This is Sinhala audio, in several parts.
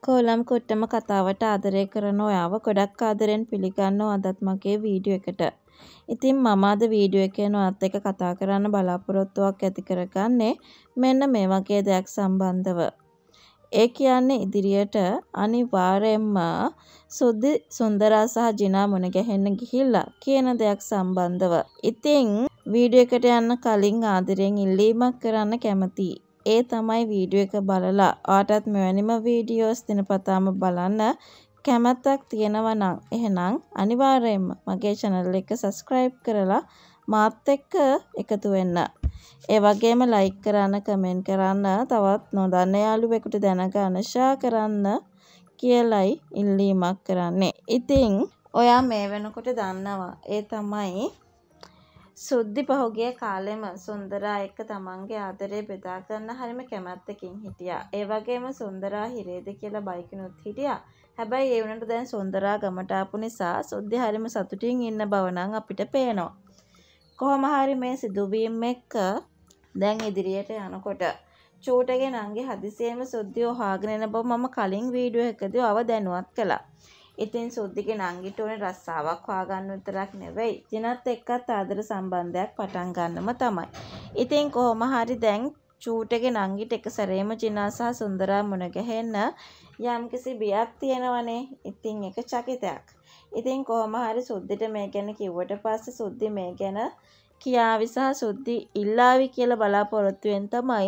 කොලම් කොට්ටම කතාවට ආදරය කරන ඔයාව ගොඩක් ආදරෙන් පිළිගන්නවා අදත් මගේ වීඩියෝ එකට. ඉතින් මම අද වීඩියෝ එකෙන් ඔයත් එක්ක කතා කරන්න බලාපොරොත්තුවක් ඇති කරගන්නේ මෙන්න මේ වගේ දෙයක් සම්බන්ධව. ඒ කියන්නේ ඉදිරියට අනිවාර්යයෙන්ම සුද්ධි සුන්දරා සහ ජිනා මුණ ගැහෙන්න ගිහිල්ලා කියන දෙයක් සම්බන්ධව. ඉතින් වීඩියෝ එකට යන්න කලින් ආදරෙන් ඉල්ලීමක් කරන්න කැමතියි. ඒ තමයි වීඩියෝ එක බලලා ඔයාටත් මෙවැනිම වීඩියෝස් දිනපතාම බලන්න කැමැත්තක් තියෙනවා නම් එහෙනම් අනිවාර්යයෙන්ම මගේ channel එක subscribe කරලා මාත් එක්ක එකතු වෙන්න. ඒ වගේම like කරන්න, comment කරන්න, තවත් නොදන්න යාළුවෙකුට දැනගන්න share කරන්න කියලයි ඉල්ලීමක් කරන්නේ. ඉතින් ඔයා මේ වෙනකොට දන්නවා ඒ තමයි සුද්ධි පහුගිය කාලෙම සුන්දරා එක්ක තමන්ගේ ආදරේ බෙදා ගන්න හරිම කැමැත්තකින් හිටියා. ඒ වගේම සුන්දරා හිරේද කියලා බයිකිනුත් හිටියා. හැබැයි ඒ වුණාට දැන් සුන්දරා ගමට ආපු නිසා සුද්ධි හරිම සතුටින් ඉන්න බව නම් අපිට පේනවා. කොහොම හරි මේ සිදුවීම් එක්ක දැන් ඉදිරියට යනකොට චූටගේ නංගි හදිසියෙම සුද්ධිය හොයාගෙන එන බව මම කලින් වීඩියෝ එකකදී අව දැනුවත් කළා. ඉතින් සුද්ධිගේ නංගිට උනේ රස්සාවක් හොයාගන්න විතරක් නෙවෙයි ජිනත් එක්කත් ආදර සම්බන්ධයක් පටන් ගන්නම තමයි. ඉතින් කොහොම හරි දැන් චූටගේ නංගිට එක සැරේම ජිනා සහ සුන්දරා මුණ ගැහෙන්න යම්කිසි බියක් තියෙනවනේ. ඉතින් ඒක චකිතයක්. ඉතින් කොහොම හරි සුද්ධිට මේ ගැන කිව්වට පස්සේ සුද්ධි මේ ගැන කියාවි සහ සුද්ධි ඉල්ලාවි කියලා බලාපොරොත්තුෙන් තමයි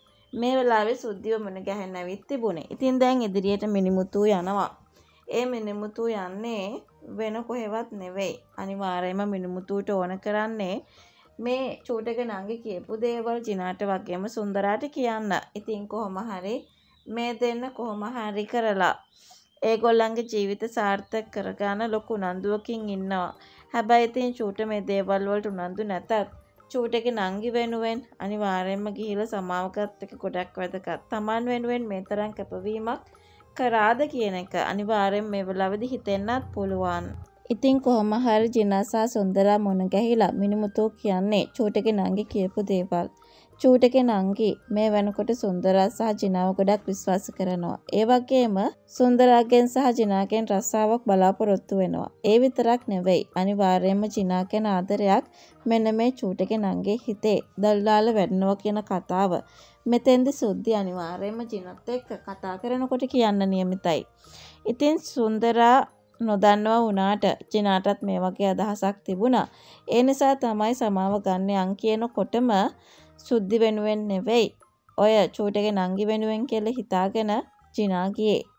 මේ වෙලාවේ සුද්ධිව මුණ ගැහෙන්න ඇවිත් තිබුණේ. ඉතින් දැන් ඉදිරියට මිනිමුතු යනවා. ඒ මිනිමුතු යන්නේ වෙන කොහෙවත් නෙවෙයි. අනිවාර්යයෙන්ම මිනිමුතුට ඕන කරන්නේ මේ චූටගේ නංගි කියපු දේවල් ජිනාට වගේම සුන්දරාට කියන්න. ඉතින් කොහොම හරි මේ දෙන්න කොහොම හරි කරලා ඒගොල්ලන්ගේ ජීවිත සාර්ථක කරගන්න ලොකු උනන්දුවකින් ඉන්නවා. හැබැයි ඉතින් චූට මේ දේවල් වලට උනන්දු නැතත් චූටගේ නංගි වෙනුවෙන් අනිවාර්යයෙන්ම ගිහිල්ලා සමාවකත් එක ගොඩක් වැදගත්. Taman වෙනුවෙන් මේ තරම් කැපවීමක් කරාද කියන එක අනිවාර්යෙන් මේ වෙලාවේදී හිතෙන්නත් පුළුවන්. ඉතින් කොහොම හරි ජිනා සහ සුන්දරා මුණ ගැහිලා මිනිමුතු කියන්නේ චූටගේ නංගි කියපු දේවල්. චූටගේ නංගි මේ වෙනකොට සුන්දරා සහ ජිනාව ගොඩක් විශ්වාස කරනවා. ඒ වගේම සුන්දරාගෙන් සහ ජිනාගෙන් රස්සාවක් බලාපොරොත්තු වෙනවා. ඒ විතරක් නෙවෙයි අනිවාර්යයෙන්ම ජිනාගෙන් ආදරයක් මෙන්න මේ චූටගේ නංගේ හිතේ දල්ලාල වැඩනවා කියන කතාව මෙතෙන්දි සුද්ධි අනිවාර්යයෙන්ම ජිනත් එක්ක කතා කරනකොට කියන්න නියමිතයි. ඉතින් සුන්දරා නොදන්නවා වුණාට ජිනාටත් මේ වගේ අදහසක් තිබුණා. ඒ නිසා තමයි සමාව ගන්න යන් කියනකොටම සුද්ධි වෙනුවෙන් නෙවෙයි ඔය චූටගේ නංගි වෙනුවෙන් කියලා හිතාගෙන ජිනා ගියේ.